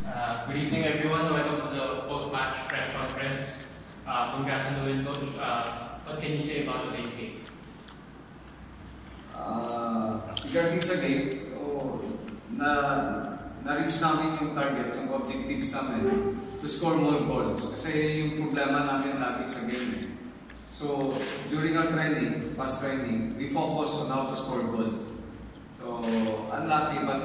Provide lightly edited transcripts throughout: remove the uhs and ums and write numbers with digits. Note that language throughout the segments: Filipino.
Good evening, everyone. Welcome to the post-match press conference. Congrats on the win, Coach. What can you say about today's game? Regarding sa game, na-reach namin yung target, yung objectives namin to score more goals. Kasi yung problema namin lagi sa game. So, during our training, past training, we focus on how to score goal. So, unlucky, but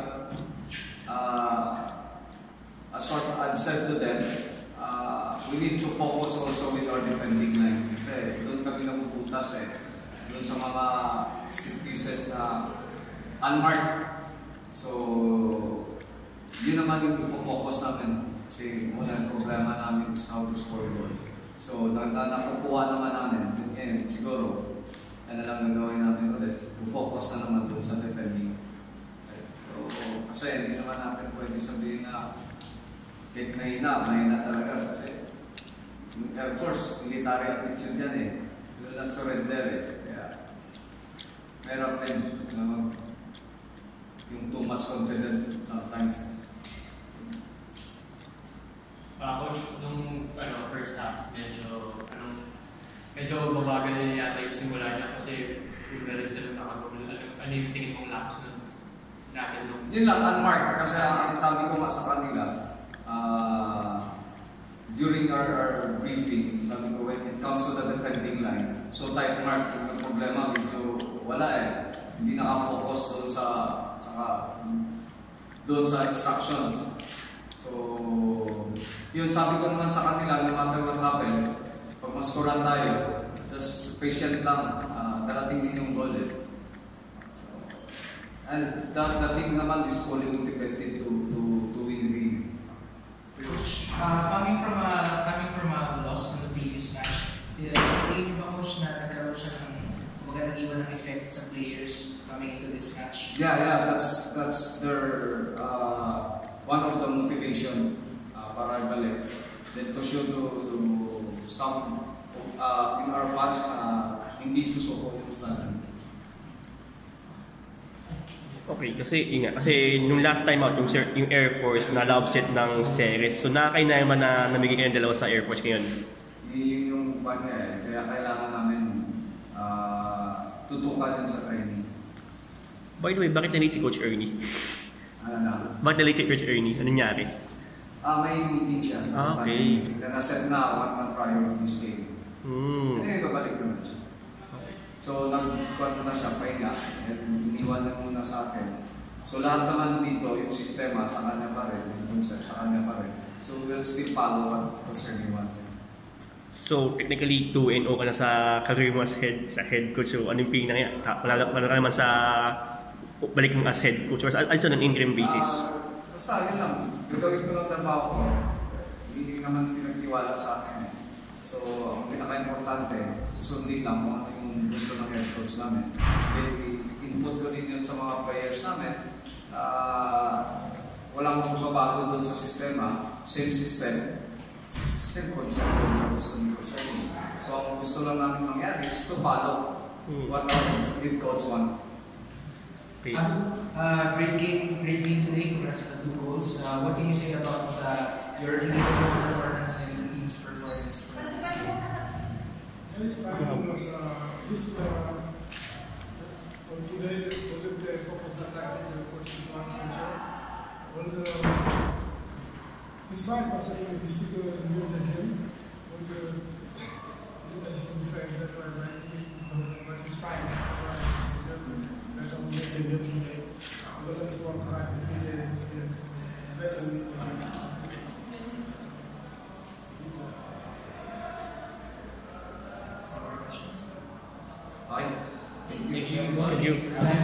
as I said to them, we need to focus also with our defending line. Kasi doon kami napuputas doon sa mga set pieces na unmarked. So, yun naman yung focus namin. Kasi muna yung problema namin is how to score goal. So, nakukuha naman namin. Ngayon, siguro, ano lang gagawin namin ulit. Focus na naman doon sa defending. So, kasi hindi naman natin pwede sabihin na kahit mahina talaga. Kasi, of course, military attitude yan Do not surrender Kaya, meron din. Yung too much confidence sometimes. Coach, nung first half, medyo mabagal na yata yung simula niya kasi yung galit sila nakagul. Ano yung tingin mong laps natin nung? Yun lang, unmarked. Kasi ang sabi ko nga sa kanila, during our briefing, sabi ko, when it comes to the defending line, so tight mark, yung problema, medyo wala Hindi nakafocus doon sa instruction. So, yun, sabi ko naman sa kanila, no matter what happen, pag mascorean tayo, just patient lang, darating din yung goal So, and the thing naman is fully motivated to win really. Coach, coming from a loss from the previous match, tingin ba, Coach, na nagkaroon siya ng magandang iwan ng effect sa players coming into this match? Yeah, that's their one of the motivation para ibalik. Then to show to some in our fans na hindi susuko yung stand. Okay, kasi nung last time out, yung Air Force na upset ng series. So nakakainaman na namigay kayo ng dalawa sa Air Force ngayon. Yun yung kanya Kaya kailangan namin tutukan yun sa training. By the way, bakit na-late si Coach Ernie? Ano na? Bakit na-late si Coach Ernie? Anong nangyari? May meeting siya. Okay. Na-set na 1 month prior to this game. Hindi babalik naman siya. So, nag-kuhan na siya, pahinga. Iniwan na muna sa akin. So, lahat naman dito, yung sistema, sa kanya pa rin. Yung concept, sa kanya pa rin. So, we'll still follow what concerning one. So, technically, 2-0 ka na sa career mo as head coach. So, ano yung pingin na kaya? Wala ka naman sa balik mo as head coach or as on an interim basis? Basta, yun lang. Gagawin ko lang trabaho ko. Hindi naman pinagtiwala sa akin So, ang pinaka-importante, susundin lang kung ano yung gusto ng head coach namin. Input ko din yun sa mga players namin. Walang magbabago doon sa sistema. Same system. Same concept doon sa gusto ni Coach Ernie. So, ang gusto lang namin mangyari is to follow what our head coach want. Okay. Great game today. Congrats on the 2 goals. What can you say about your individual performance and the team's performance for this game? It's fine because today the play focus attack the coach is one it's fine because this is the new game. As you can find that but it's fine. Thank you.